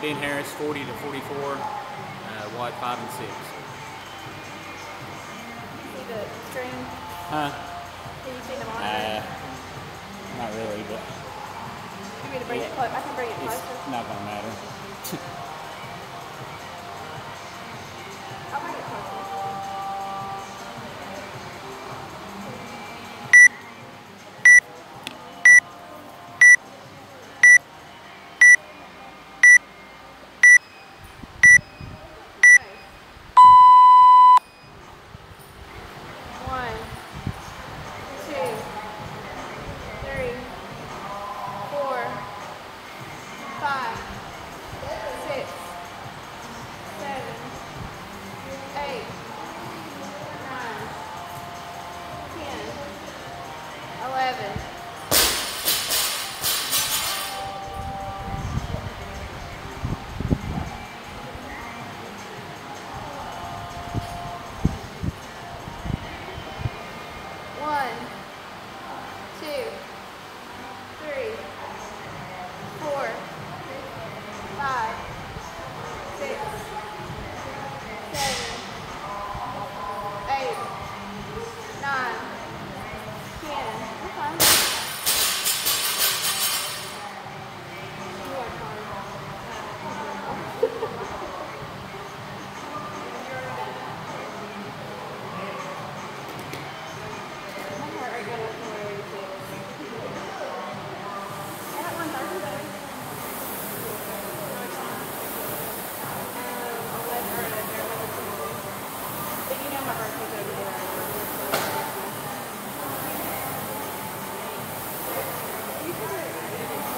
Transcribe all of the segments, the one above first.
Ben Harris, 40 to 44, Watt 5 and 6. See the string? Huh? Can you see the monitor? Not really, but You need to bring it close. I can bring it it's closer. not gonna matter. I'll bring it closer. One, two, three, 4, 5, 6, 7, 8, 9, 10, 11. One, two, three, 4, 5, 6, 7, 8, 9, 10. Okay. You are fine. My heart rate got up to 186. I got 130 though. But you know my birthday's over there. You should do it.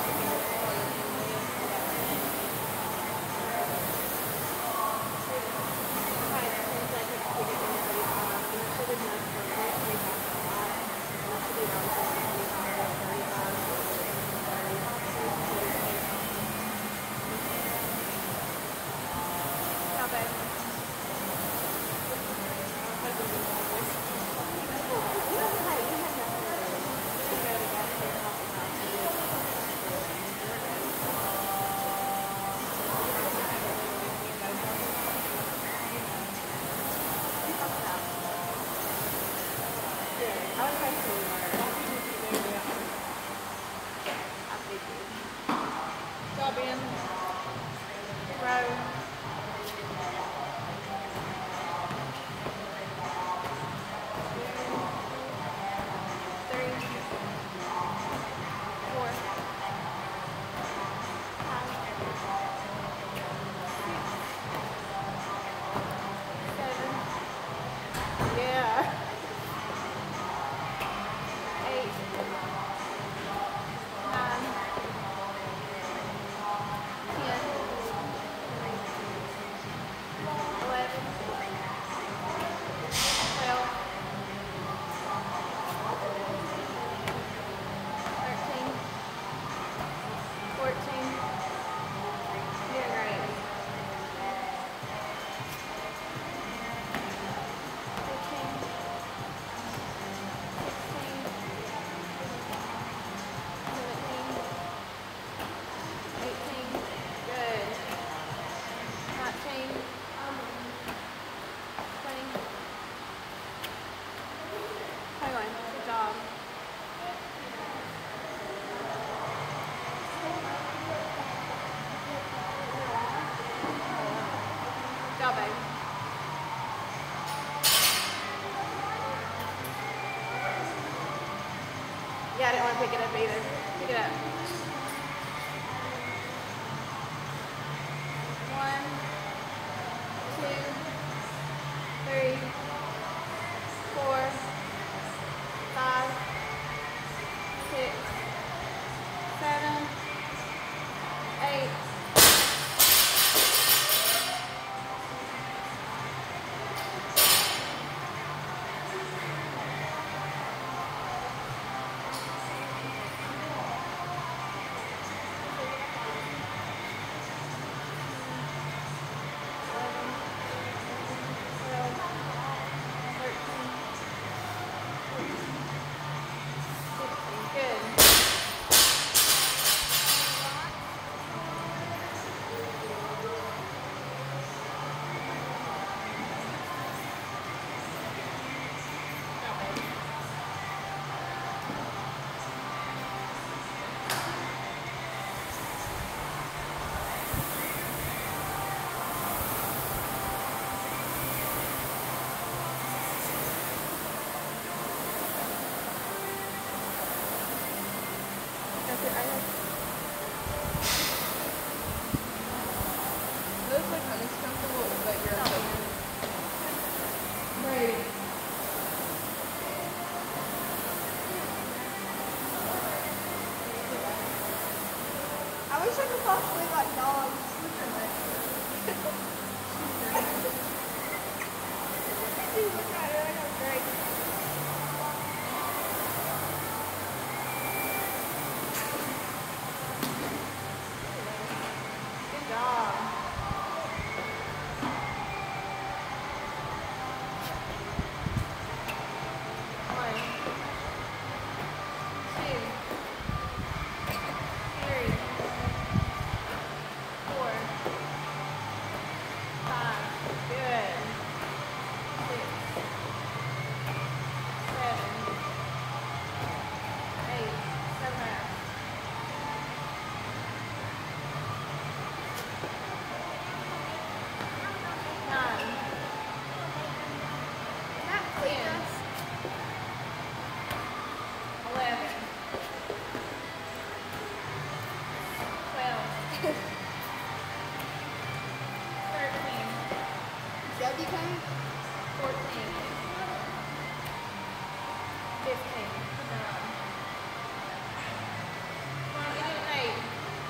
How bad? Job in. Row. Yeah. 8, 9, 10, 11, 12, 13, 14. You're great. 15, 16, 17, 18. Good. 19, 20. Hang on. Good job. Good job, babe. Yeah, I didn't want to pick it up either. Pick it up. 1, 2, 3, 4, 5, 6, 7, 8. wish I could fall asleep like dogs. She's looking at her like I'm great. Good job. W code? 14. 15. No. Come on, get it at 8.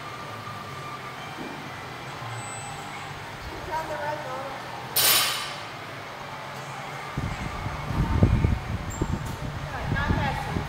She's on the red ball. Alright, 9 passes.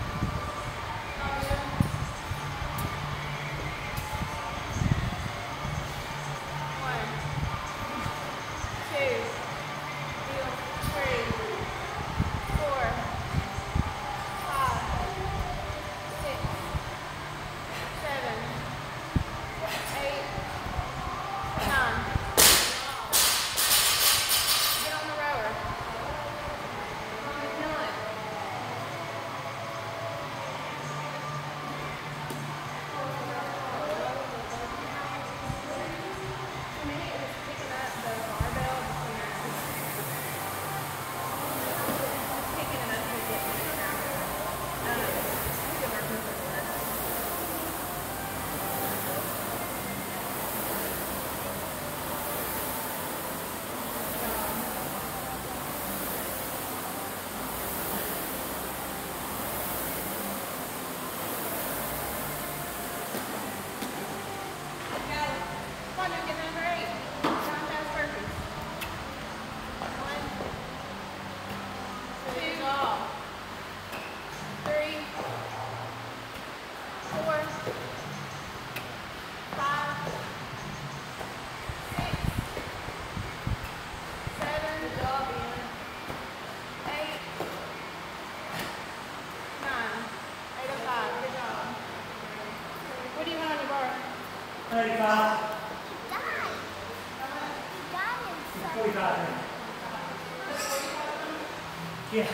What do you want on your bar? 35. He died. He died in 45. Yeah.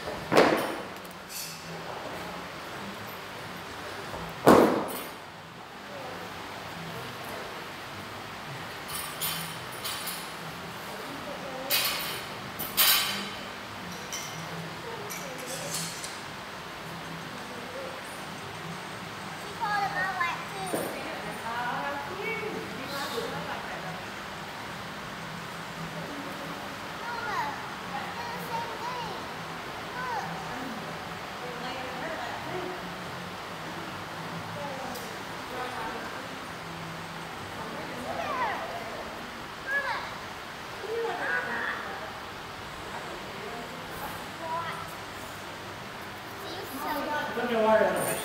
Put your water in there.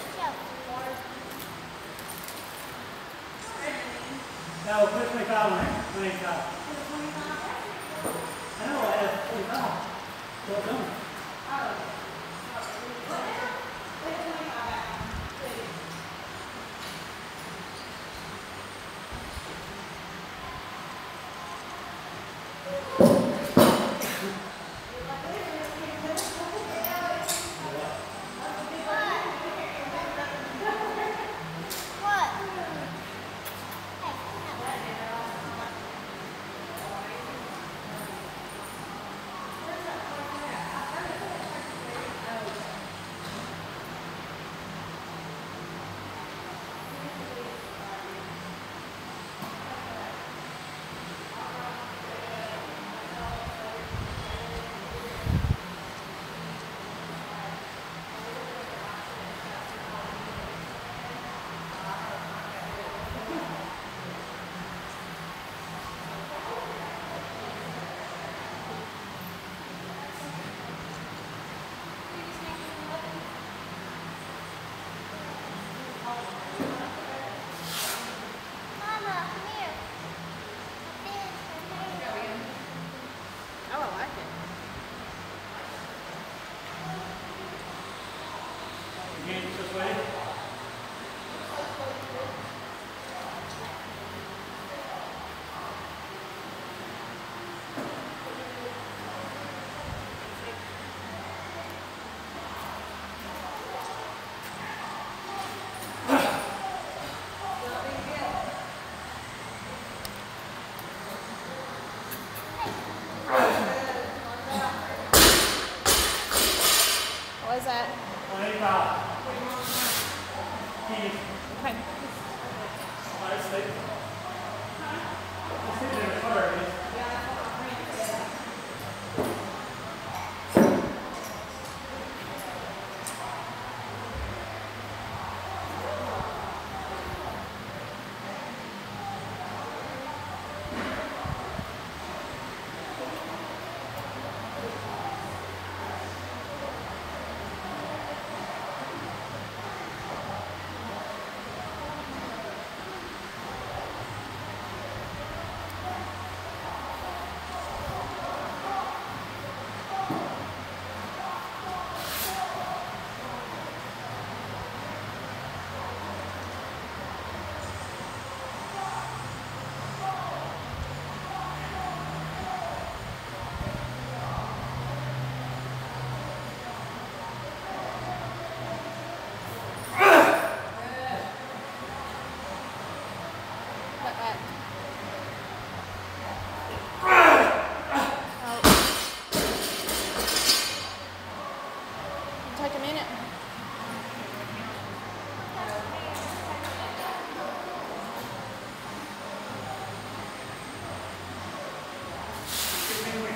No, put 25 on there. 25. I know, I have 25. Well done.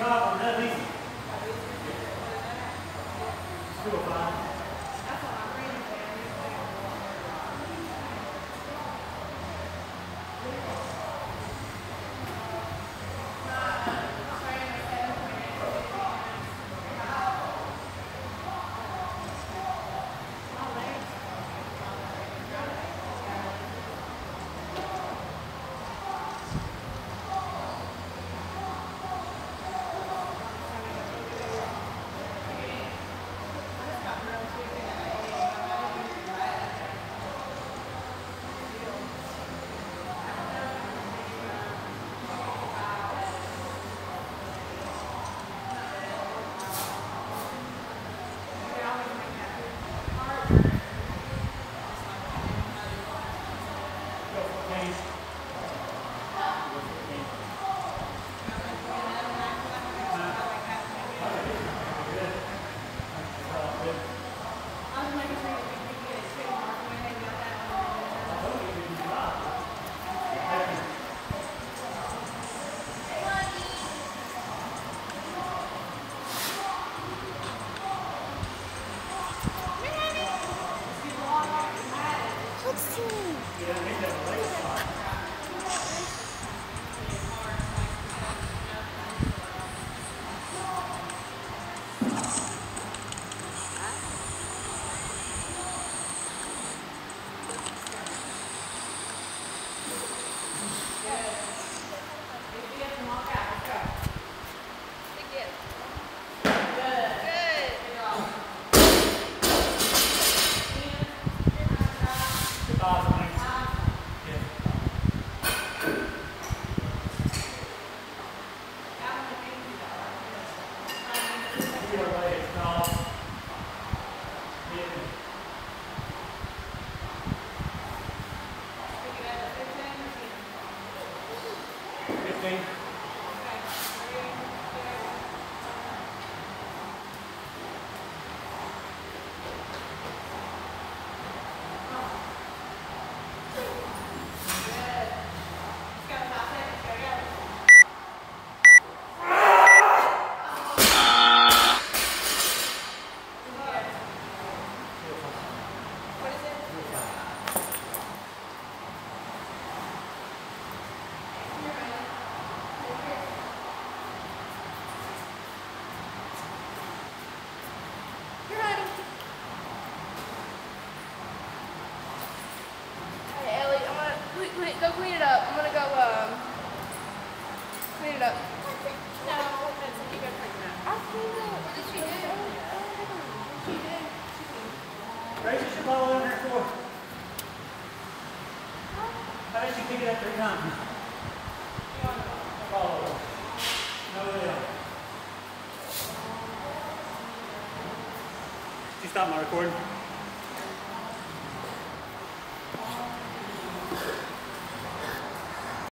job on that, Lisa. 205. Go clean it up. I'm gonna go clean it up. No, that's you go pregnant. I'll clean it up. What did she do? She did. Grace, you should follow in there for. How did she pick it up 3 times? Follow her. No, they don't. Did you stop my recording?